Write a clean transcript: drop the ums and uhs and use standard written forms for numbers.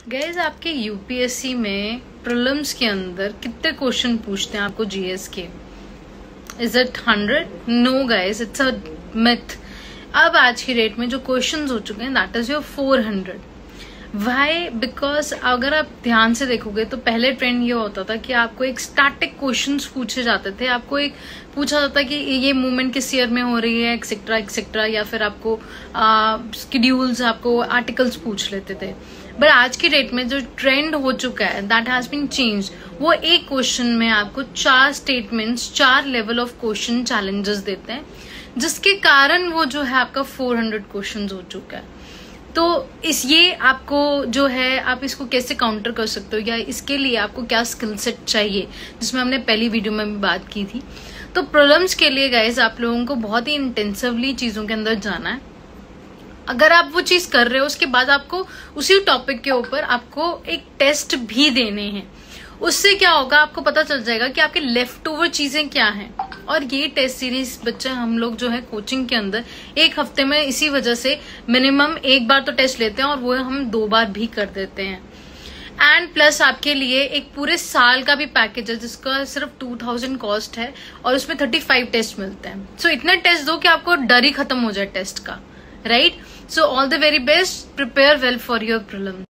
Guys आपके UPSC में prelims के अंदर कितने क्वेश्चन पूछते हैं आपको जीएस के? Is it 100? No guys, it's a myth. अब आज की डेट में जो क्वेश्चंस हो चुके हैं that is your 400। Why? Because अगर आप ध्यान से देखोगे तो पहले ट्रेंड ये होता था कि आपको एक स्टैटिक क्वेश्चंस पूछे जाते थे, आपको एक पूछा जाता कि ये मूवमेंट किस ईयर में हो रही है एक्सेट्रा एक्सेट्रा, या फिर आपको शेड्यूल्स, आपको आर्टिकल्स पूछ लेते थे। बट आज की डेट में जो ट्रेंड हो चुका है दैट हैज बीन चेंज। वो एक क्वेश्चन में आपको 4 statements, 4 level of question challenges देते हैं, जिसके कारण वो जो है आपका 400 क्वेश्चन हो चुका है। तो ये आपको जो है आप इसको कैसे काउंटर कर सकते हो, या इसके लिए आपको क्या स्किल सेट चाहिए, जिसमें हमने पहली वीडियो में भी बात की थी। तो प्रीलिम्स के लिए गाइस आप लोगों को बहुत ही इंटेंसिवली चीजों के अंदर जाना है। अगर आप वो चीज कर रहे हो उसके बाद आपको उसी टॉपिक के ऊपर आपको एक टेस्ट भी देने हैं। उससे क्या होगा, आपको पता चल जाएगा कि आपके लेफ्ट ओवर चीजें क्या हैं। और ये टेस्ट सीरीज बच्चे हम लोग जो है कोचिंग के अंदर एक हफ्ते में इसी वजह से मिनिमम एक बार तो टेस्ट लेते हैं, और वो हम 2 बार भी कर देते हैं। एंड प्लस आपके लिए एक पूरे साल का भी पैकेज है जिसका सिर्फ 2000 कॉस्ट है, और उसमें 35 टेस्ट मिलते हैं। सो इतना टेस्ट दो कि आपको डर ही खत्म हो जाए टेस्ट का, right? So all the very best. Prepare well for your prelims.